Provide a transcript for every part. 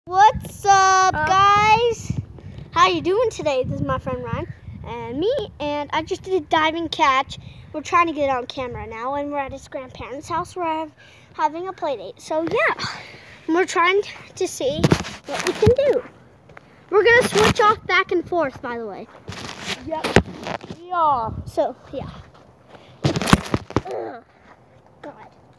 What's up, guys? How you doing today? This is my friend Ryan and me, and I just did a diving catch. We're trying to get it on camera now, and we're at his grandparents' house. We're having a play date. So yeah, we're trying to see what we can do. We're gonna switch off back and forth, by the way. Yep. Yeah. So yeah. Ugh. God.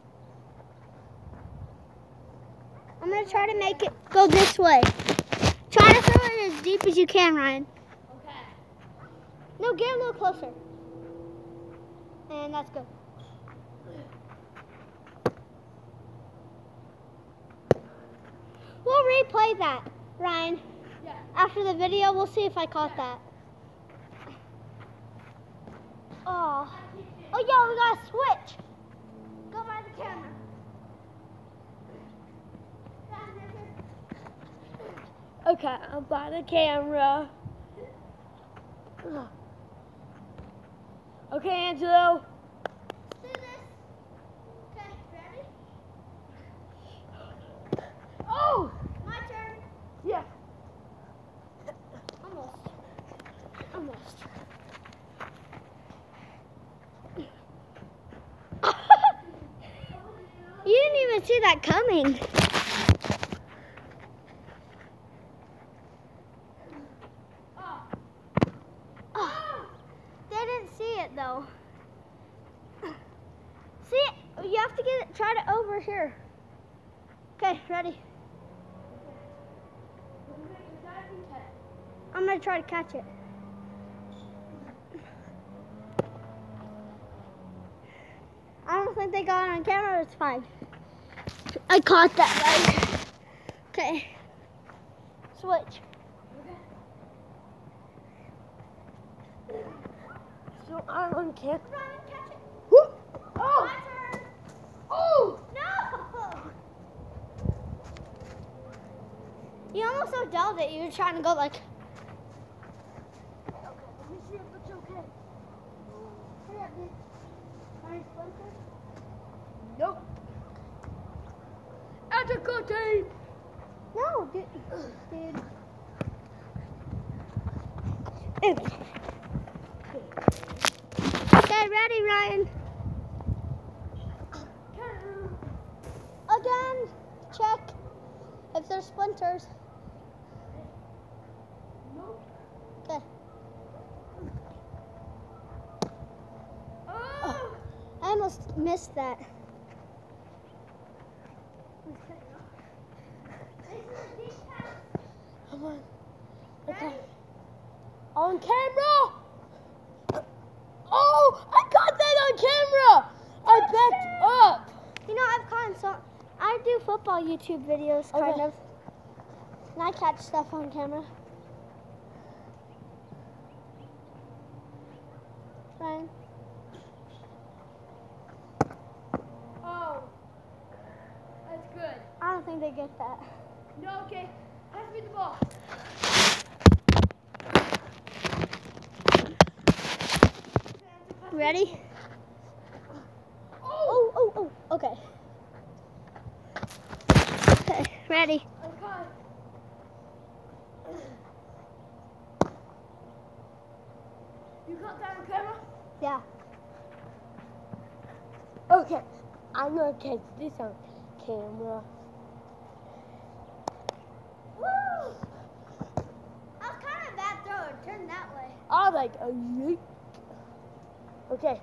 I'm gonna try to make it go this way. Try to throw it as deep as you can, Ryan. Okay. No, get a little closer. And that's good. We'll replay that, Ryan. Yeah. After the video, we'll see if I caught that. Oh, yeah, we gotta switch. Go by the camera. Okay, I'm by the camera. Okay, Angelo. Do this. Okay, ready? Oh! My turn. Yeah. Almost. You didn't even see that coming. Oh, they didn't see it though. See it? You have to get it. Try it over here. Okay, ready? I'm gonna try to catch it. I don't think they got it on camera. It's fine. I caught that right. Okay. Switch. So I'm on camera. Ryan, catch it. Whoop. Oh! My turn. Oh! No! You almost so dulled it. You were trying to go like. Okay, let me see if it's okay. Hurry up, dude. Any splinters? Nope. Ethical tape. No, dude. Okay, ready, Ryan. Again, check if there's splinters. Nope. Okay. Oh! I almost missed that. Come on. Okay. On camera. Oh! I got that on camera. I backed up. You know, I've caught some. I do football YouTube videos, kind Okay. of. And I catch stuff on camera. Ryan. Oh. That's good. I don't think they get that. No, okay. Pass me the ball. Ready? Oh! Oh, okay. Okay, ready. I caught. You caught that on camera? Yeah. Okay. I'm gonna catch this on camera. Woo! That was kind of a bad throw. It turned that way. I like a yeet. Okay.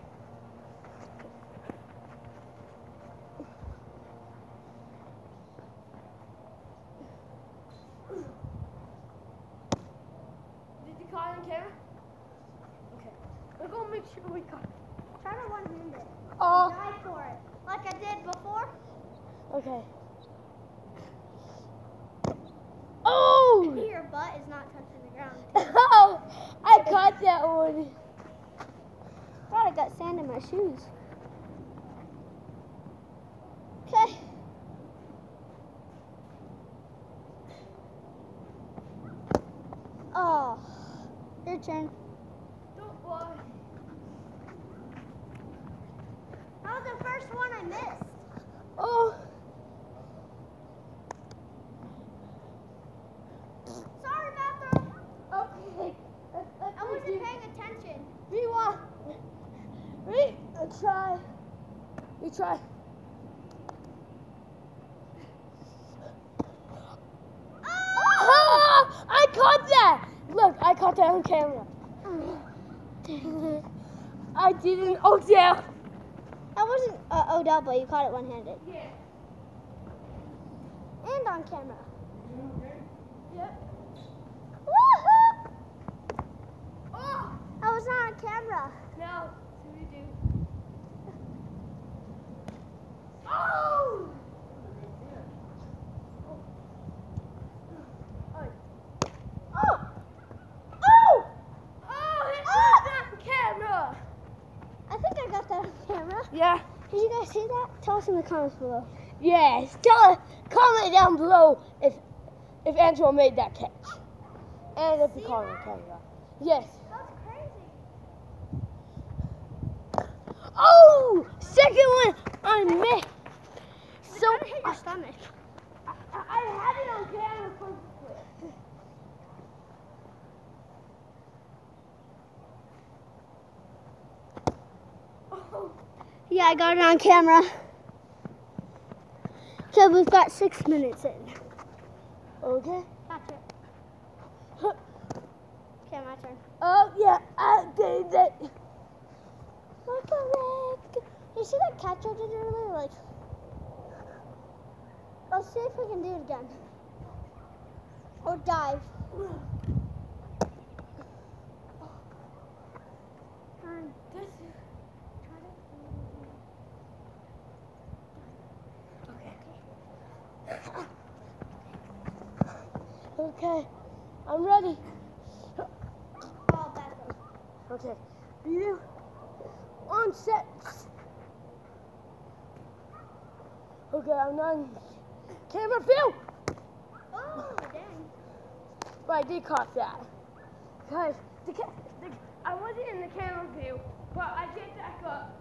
Did you caught it on camera? Okay. We're gonna make sure we caught it. Try to one-hand it. Oh. Dive for it, like I did before. Okay. Oh! Your butt is not touching the ground. Oh! I caught that one. Thought I got sand in my shoes. Okay. Oh, your turn. Don't worry. That was the first one I missed. Oh! try. Ah, I caught that! Look, I caught that on camera. I didn't. Oh, yeah. That wasn't Odell, but you caught it one-handed. Yeah. And on camera. Yep. Woohoo! Oh! That was not on camera. No. So we do. Oh! Oh! Oh! Oh, it was on camera. I think I got that on camera. Yeah. Did you guys see that? Tell us in the comments below. Yes. Comment down below if Angelo made that catch. And if you caught it on camera. Yes. That's crazy. Oh! Second one on me. So It hit your stomach. I had it on camera perfectly. Oh. Yeah, I got it on camera. So we've got 6 minutes in. Okay. That's it. Okay, my turn. Oh yeah, I did it. You see that catch I did earlier? Like, let's see if we can do it again. Or dive. Okay, I'm ready. Oh, that's it. Okay, you on set. Okay, I'm on camera film. Oh, dang. But I did caught that. Guys, I wasn't in the camera view, but I did back up.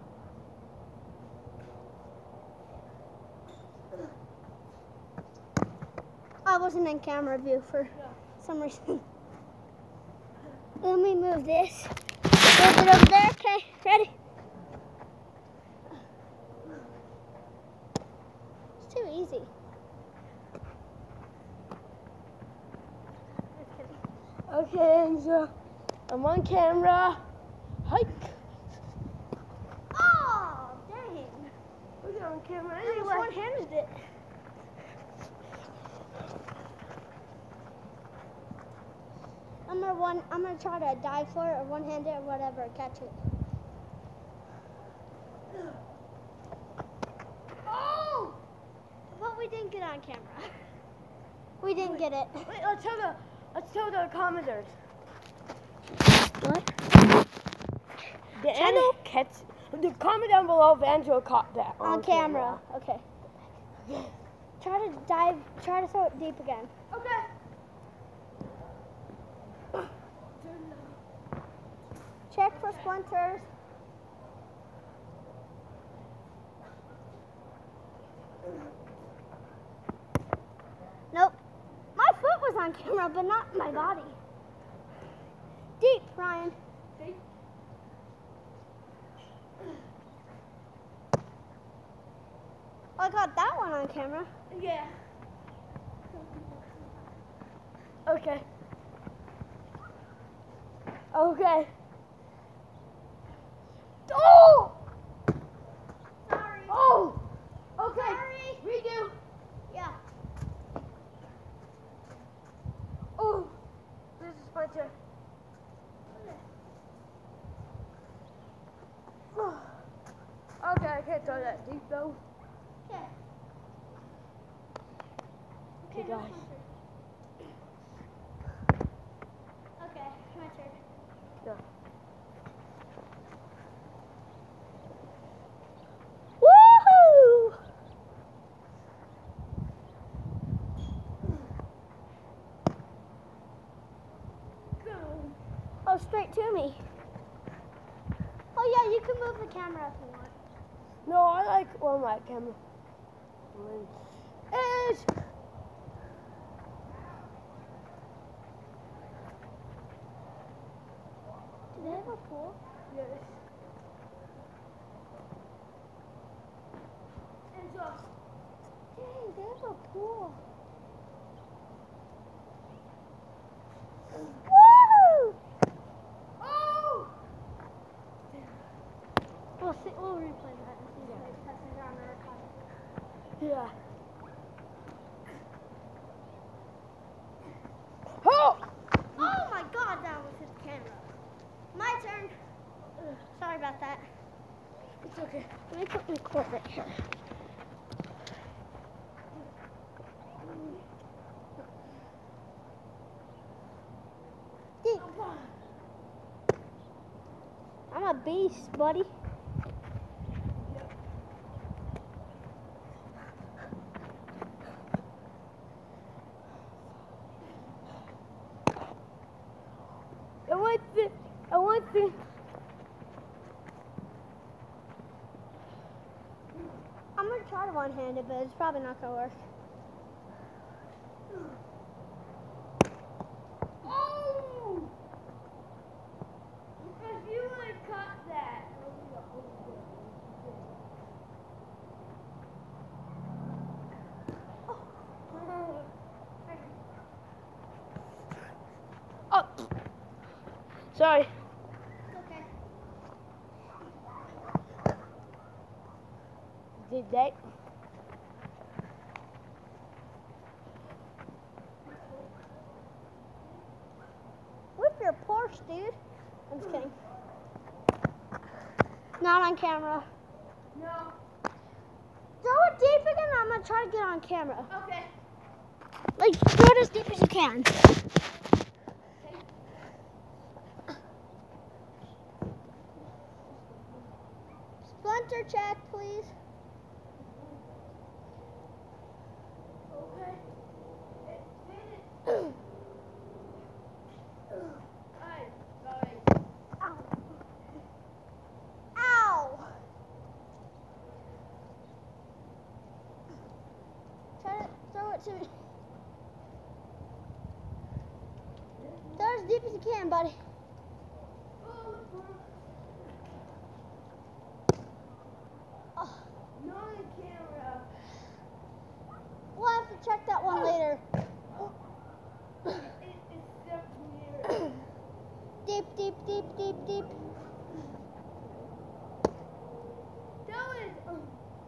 I wasn't in camera view for some reason. Let me move this. Move it over there. Okay, ready? It's too easy. Just kidding. Okay, so I'm on camera. Hike. Oh, dang. Look on camera I just anyway. one-handed it. I'm gonna try to dive for it or one-hand it or whatever, catch it. Oh! But we didn't get on camera. We didn't get it. Wait, let's tell the commenters. What? The comment down below if Angelo caught that On camera. Okay. Try to dive. Try to throw it deep again. Okay. Check for splinters. Nope. My foot was on camera, but not my body. Deep, Ryan. Deep. I got that one on camera. Yeah. Okay. Okay. Oh! Sorry. Oh! Okay. Sorry. Redo. Yeah. Oh! This is my turn. Okay, I can't throw that deep though. Okay. Okay, guys. Okay, my turn. Go. Woohoo! Go. Oh, straight to me. Oh yeah, you can move the camera if you want. No, I like my camera. Edge. Do they have a pool? Yes. cool. Woo! Oh! We'll replay that and see if it touches on the recorder. Yeah. Oh! Oh my god, that was his camera. My turn. Sorry about that. It's okay. Let me put my cord right here. Deep. I'm a beast, buddy. I want the. I'm gonna try to one-handed, but it's probably not gonna work. Oh! Because you would have caught that. Oh. Sorry. It's okay. Did that? Whip your Porsche, dude. I'm just kidding. Not on camera. No. Throw it deep again. I'm gonna try to get on camera. Okay. Like, throw it as deep as you can. Splinter check, please. Okay. Ow. Ow. Try to throw it to me. Throw it as deep as you can, buddy. Oh, Not on camera. we'll have to check that one later. It's up here. Deep, deep, deep, deep, deep. That was.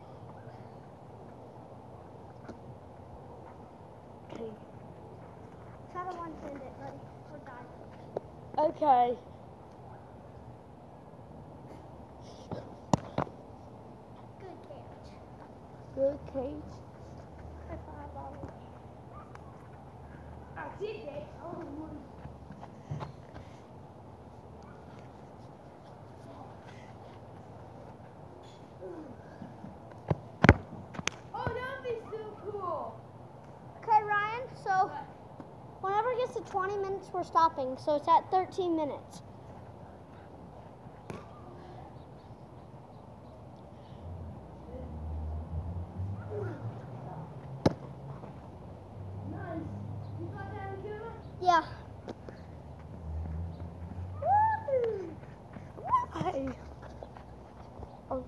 Okay. Try to one-hand it, buddy. Or die. Okay. Good catch. Good case. High five, Ollie. I did that. Oh, that'd be so cool. Okay, Ryan, so whenever it gets to 20 minutes, we're stopping. So it's at 13 minutes. Nice. You got that on camera? Yeah. Why? Oh.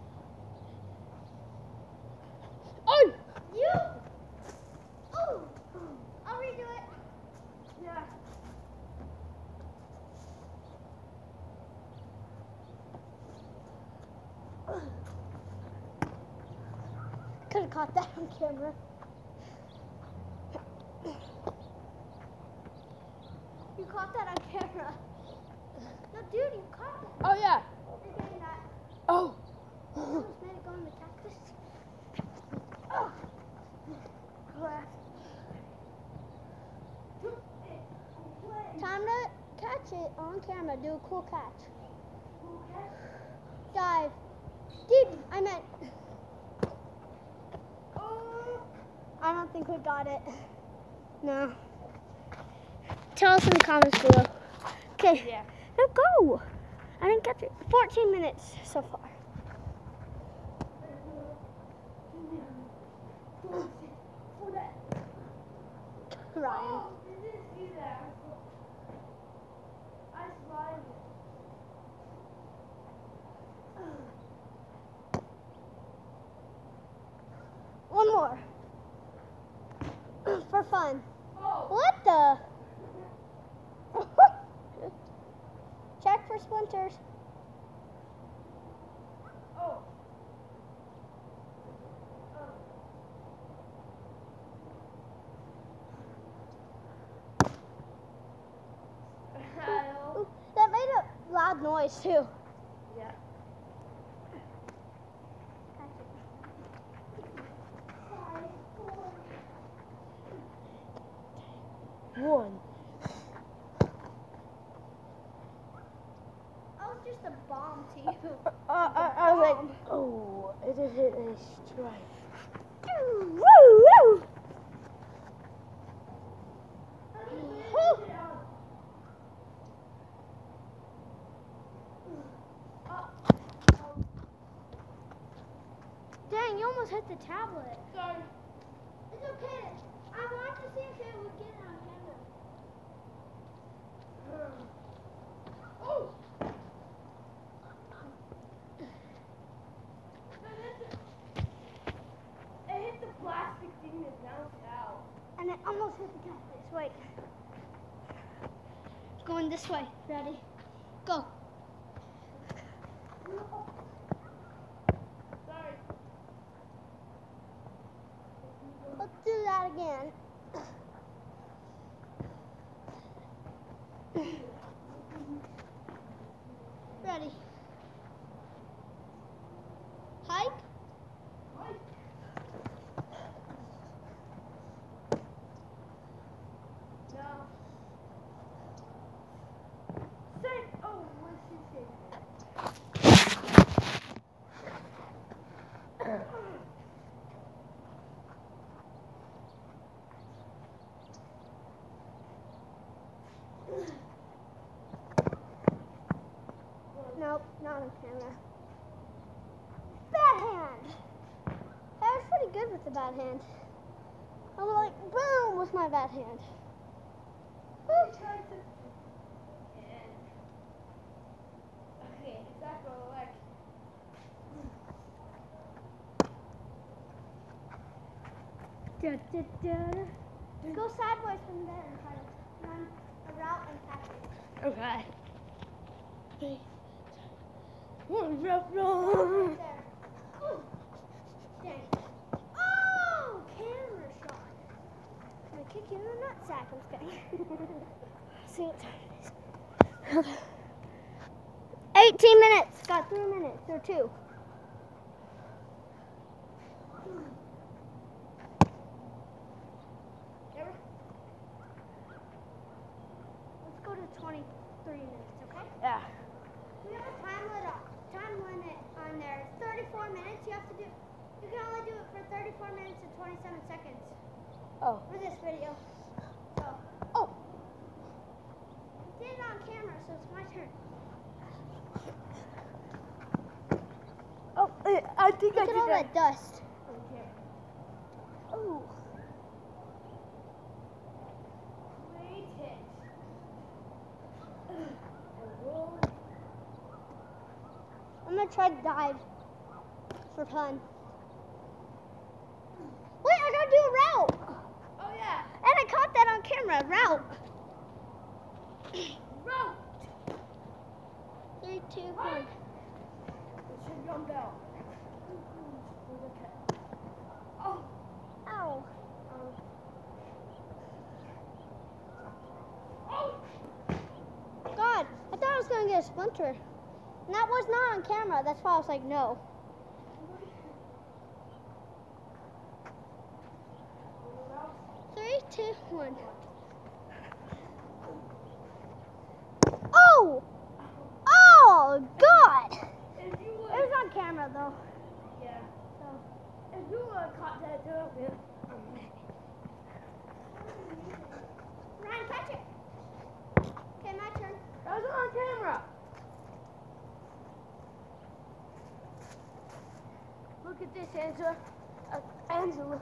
Oh! You? Oh! I'll redo it. Yeah. Could have caught that on camera. You caught that on camera. No, dude, you caught it. Oh, yeah. You're getting that. Oh. Almost made it go in the cactus. Oh. Crap. Time to catch it on camera. Do a cool catch. Dive. Deep, I meant. I don't think we got it. No. Tell us in the comments below. Okay. Yeah. Now go. I didn't get it. 14 minutes so far. Ryan. One more. on. What the? Check for splinters. Ooh, that made a loud noise too. Yeah. One. That was just a bomb to you. I was like, oh, it just hit a strike. Woo, woo. Dang, you almost hit the tablet. Sorry. It's okay. I wanted to see if it would get it on camera. Oh! It hit the plastic thing that bounced out. And it almost hit the cactus. Wait. Going this way. Ready? Go. Sorry. Let's do that again. Ready. Hike. No. Say, oh, what did she say? Nope, not on camera. Bad hand. I was pretty good with the bad hand. I was like, boom, with my bad hand. Woo. Okay, exactly like. Go sideways from there and try to run a route and catch it. Okay. Three. One, Right there. Ooh. Dang. Oh, camera shot. I'm gonna kick you in the nutsack. I'm just kidding. See what time it is. 18 minutes. Got 3 minutes or 2. Let's go to 23 minutes, okay? Yeah. We have a time limit on there. It's 34 minutes. You can only do it for 34 minutes and 27 seconds Oh. for this video. So, Oh. I did it on camera, so it's my turn. Oh, I think I Look did at all that. that dust. Okay. Ooh. Great hit. I'm gonna try to dive for fun. Wait, I gotta do a route. Oh yeah. And I caught that on camera. Route. Route. 3, 2, 1. It should jump down. Oh. Ow. Oh. God, I thought I was gonna get a splinter. And that was not on camera. That's why I was like, no. Three, 2, 1. Oh! Oh, God! If you It would. was on camera, though. Yeah. So. If you would have caught that down there. Ryan, catch it. Okay, my turn. That was on camera. Look at this, Angela. Angela.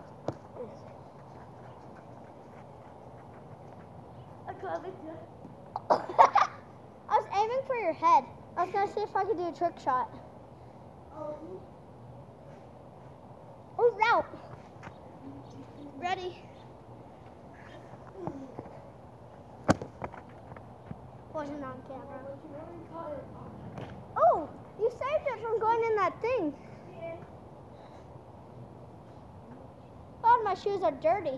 I caught it. I was aiming for your head. I was gonna see if I could do a trick shot. Oh, route. Ready? wasn't on camera. Oh, you saved it from going in that thing. Oh, my shoes are dirty.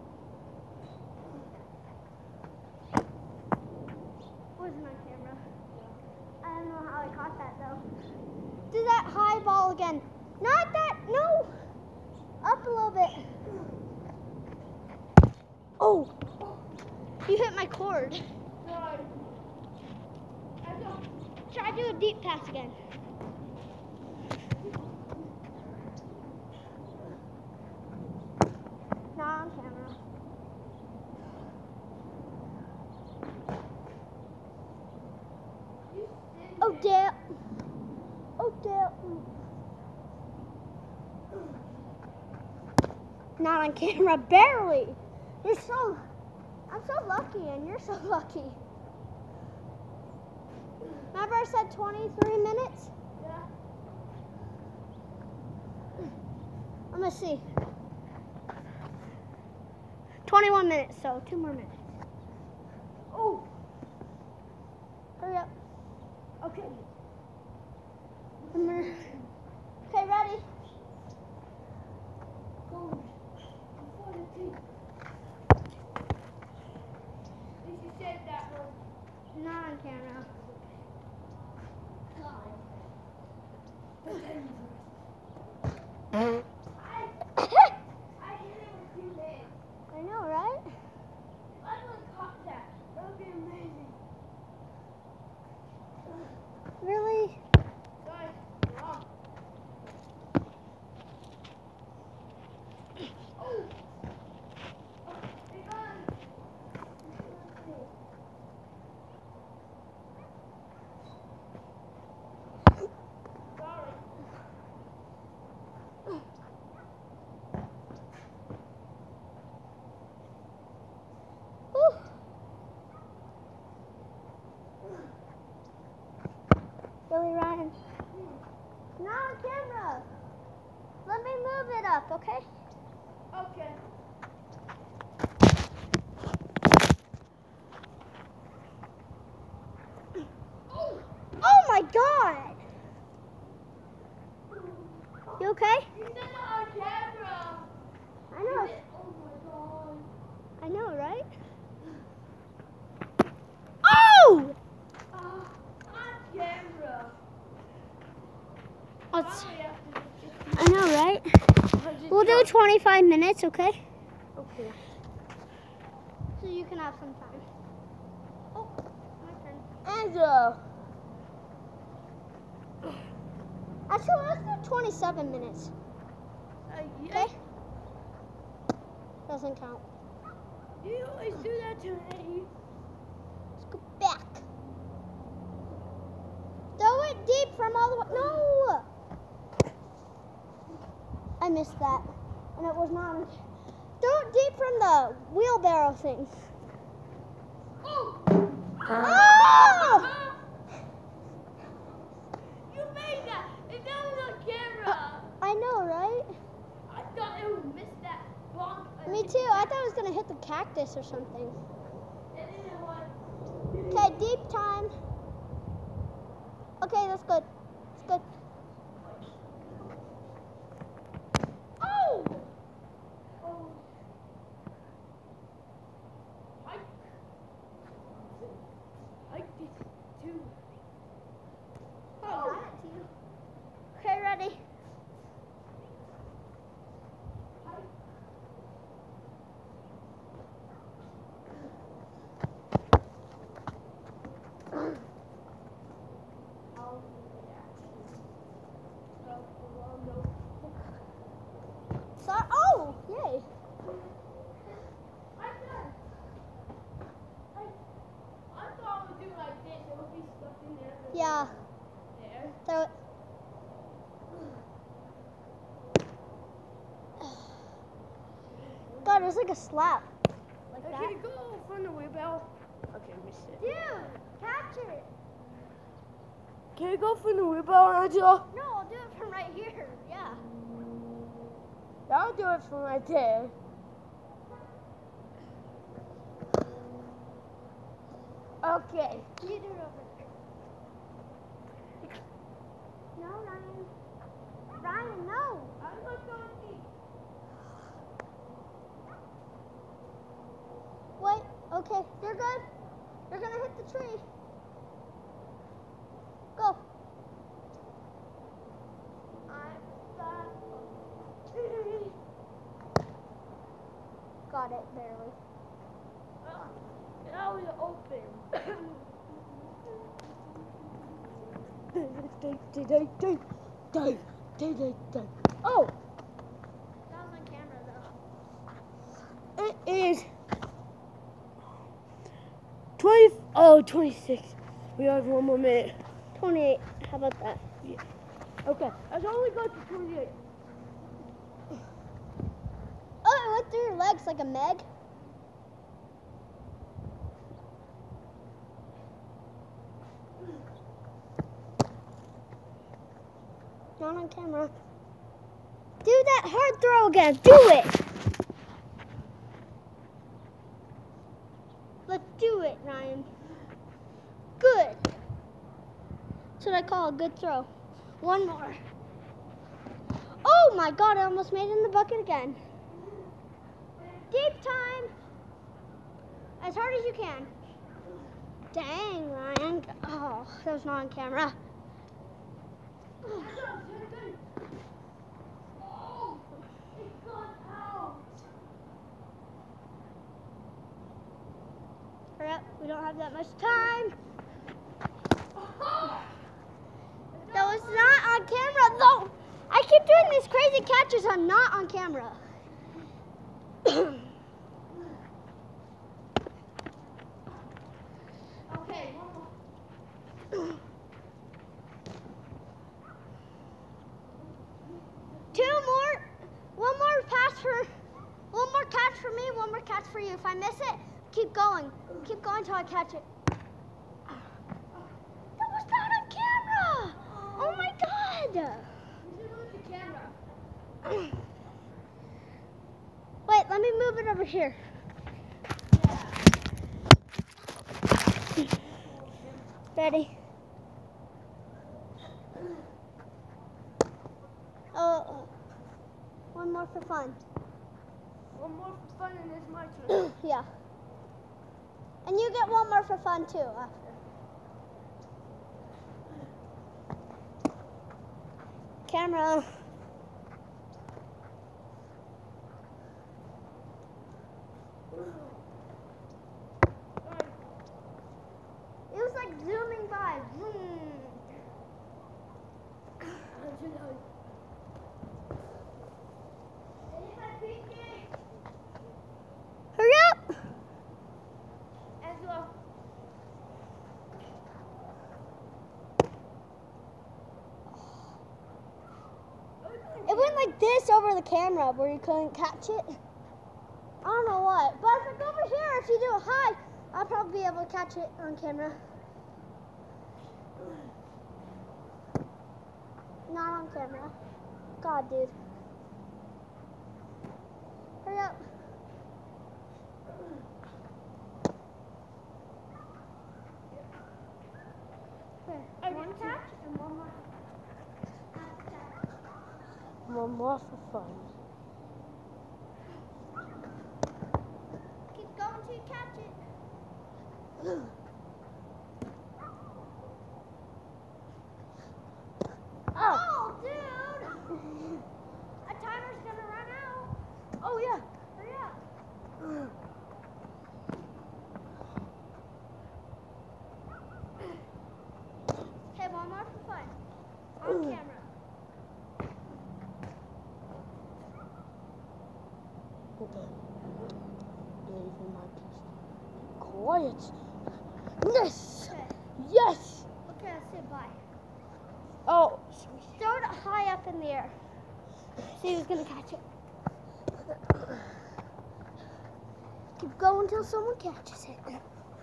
Wasn't on camera. I don't know how I caught that though. Do that high ball again. Not that, no. Up a little bit. Oh, you hit my cord. Try to do a deep pass again. Not on camera. Oh, Dale. Oh, Dale. Not on camera, barely. I'm so lucky, and you're so lucky. Remember I said 23 minutes? Yeah. I'm gonna see. 21 minutes, so 2 more minutes. Oh. Hurry up. Okay. Okay, ready? You said that one. Not on camera. I hit it with 2 legs. I know, right? I would caught that. That would be amazing. Really? Sorry. Wrong. Oh. Hey, guys. Sorry. Whew. Really, Ryan? Not on camera. Let me move it up, okay? Okay. Oh my God! You okay? You said it on camera. I know. Oh my God. I know, right? Oh! On camera. Let's, Sorry, I know, right? We'll do 25 minutes, okay? Okay. So you can have some time. Oh, my turn. Angela. Actually, let's do 27 minutes, okay? Doesn't count. You always do that to me. Let's go back. Throw it deep from all the way. No! I missed that. And it was not. Throw it deep from the wheelbarrow thing. Oh! Oh! You made that! And that was on camera! I know, right? I thought it would miss that bonk. Me too. I thought it was going to hit the cactus or something. And then it was. Okay, deep time. Okay, that's good. That's good. Oh! Oh. I did too. I got it to you. Okay, ready? Oh, yay. I thought I would do like this. It would be stuck in there. Yeah. There. Throw it. God, it was like a slap. Like that. Okay, go from the wheelbarrow. Okay, missed it. Dude, catch it. Can you go from the wheelbarrow, Angela? No, I'll do it from right here. Yeah. I'll do it from right there. Okay. You do it over there. No, Ryan. Ryan, no. I'm not going to eat. Wait, okay, you're good. You're gonna hit the tree. Go. Got it, barely. Now we open. Oh! That was on camera, though. It is 26. We have 1 more minute. 28. How about that? Okay, let's only go to 28. Oh, it went through your legs like a Meg. Not on camera. Do that hard throw again. Do it. Let's do it, Ryan. Good. That's what I call a good throw. One more. Oh my God, I almost made it in the bucket again. Deep time. As hard as you can. Dang, Ryan. Oh, that was not on camera. Hurry up, we don't have that much time. That was not on camera, though. I keep doing these crazy catches. I'm not on camera. Okay, one more. Two more. One more pass for. One more catch for me. One more catch for you. If I miss it, keep going. Keep going till I catch it. That was not on camera. Oh my God. Wait, let me move it over here. Ready? Oh, one more for fun. One more for fun and it's my turn. Yeah. And you get one more for fun too after. Camera. It was like zooming by. Zoom. Hurry up! Angela. It went like this over the camera where you couldn't catch it. I don't know what. But if I go over here, if you do it high, I'll probably be able to catch it on camera. Not on camera. God, dude. Hurry up. One catch and one more. One more for fun. Keep going till you catch it. Oh, dude! A timer's gonna run out. Oh yeah. Hurry up. Okay, one more for fun. On camera. Okay. Believe in my peace. Quiet. Yes. Okay. Yes. Okay, I'll say bye. Oh. Throw it high up in the air. See who's gonna catch it. Keep going until someone catches it.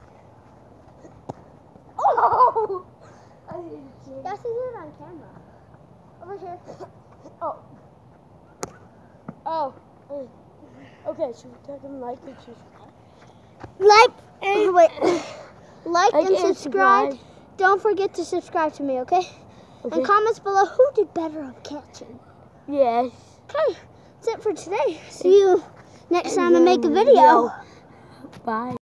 Oh! Yes, he did it on camera. Over here. Oh. Oh. Okay, should we take him like and choose? Like, and wait. like and subscribe. Don't forget to subscribe to me, okay? And comments below who did better on catching. Yes. Okay, that's it for today. See you next time I make a video. Bye.